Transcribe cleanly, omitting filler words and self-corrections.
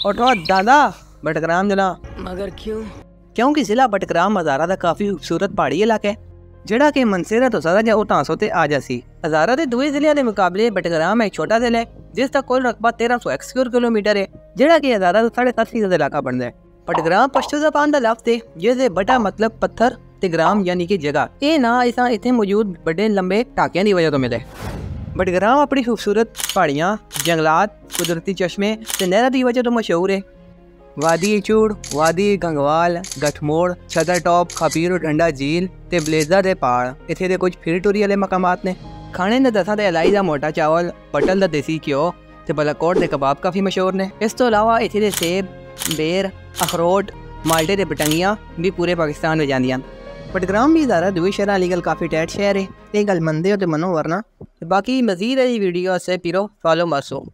उठो दादा बटग्राम जना। मगर क्यों? क्योंकि जिला बटग्राम हज़ारा का काफ़ी खूबसूरत पहाड़ी इलाका है ਜਿਹੜਾ ਕਿ ਮਨਸੇਰਾ ਤੋਂ ਸਾਰਾ ਜਾਂ ਉਹ 500 ਤੇ ਆ ਜਾ ਸੀ। ਹਜ਼ਾਰਾ ਦੇ ਦੂਏ ਜ਼ਿਲ੍ਹਿਆਂ ਦੇ ਮੁਕਾਬਲੇ ਬਟਗਰਾਮ ਇੱਕ ਛੋਟਾ ਜ਼ਿਲ੍ਹਾ ਹੈ ਜਿਸ ਦਾ ਕੁੱਲ ਰਕਬਾ 1300 ਸਕੁਅਰ ਕਿਲੋਮੀਟਰ ਹੈ ਜਿਹੜਾ ਕਿ ਹਜ਼ਾਰਾ ਤੋਂ 7.5% ਦਾ ਇਲਾਕਾ ਬਣਦਾ ਹੈ। ਬਟਗਰਾਮ ਪਸ਼ਤੋ ਜ਼ਬਾਨ ਦਾ ਲਫ਼ਜ਼ ਹੈ ਜਿਸ ਦੇ ਬਟਾ ਮਤਲਬ ਪੱਥਰ ਤੇ ਗ੍ਰਾਮ ਯਾਨੀ ਕਿ ਜਗ੍ਹਾ। ਇਹ ਨਾਂ ਇਸਾਂ ਇੱਥੇ ਮੌਜੂਦ ਵੱਡੇ ਲੰਬੇ ਢਾਕਿਆਂ ਦੀ ਵਜ੍ਹਾ ਤੋਂ ਮਿਲੇ। ਬਟਗਰਾਮ ਆਪਣੀ ਖੂਬਸੂਰਤ ਪਹਾੜੀਆਂ, ਜੰਗਲਾਤ, ਕੁਦਰਤੀ ਚਸ਼ਮੇ ਤੇ ਨਹਿਰਾਂ ਦੀ ਵਜ੍ਹਾ ਤੋਂ ਮਸ਼ਹੂਰ ਹੈ। वादी चूड़, वादी गंगवाल, गठमोड़, छदर टॉप, खपीर ठंडा झील ते ब्लेजर दे पहाड़ इत्थे दे कुछ फिर टूरी वाले मकामात ने। खाने ने दसा ते इलाई दा मोटा चावल, पटल दा देसी घ्यो ते बलाकोट दे कबाब काफ़ी मशहूर ने। इस तो इलावा इत्थे दे सेब, बेर, अखरोट, माल्टे दे पटंगियां भी पूरे पाकिस्तान में जांदियां। बटग्राम भी ज़ारा दुए शहर लीगल काफ़ी टैट शहर है। ये गल मनदे हो ते मनो वरना बाकी मज़ीद है वीडियो से पिरो फॉलो मासूम।